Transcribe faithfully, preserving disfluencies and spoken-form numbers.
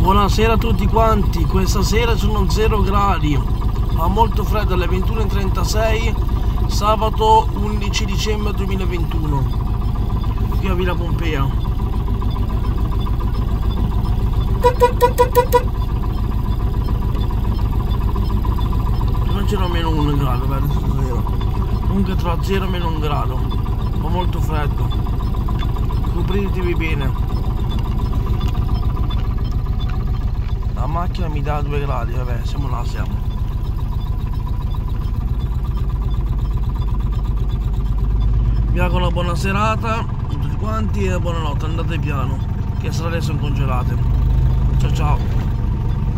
Buonasera a tutti quanti, questa sera sono zero gradi, fa molto freddo alle ventuno e trentasei, sabato undici dicembre duemilaventuno, qui a Villa Pompea. Non c'era meno un grado, verso zero. Comunque tra zero e meno un grado, fa molto freddo, copritevi bene. La macchina mi dà due gradi, vabbè, siamo là, siamo. Vi auguro una buona serata a tutti quanti e buonanotte, andate piano, che le strade sono congelate. Ciao ciao.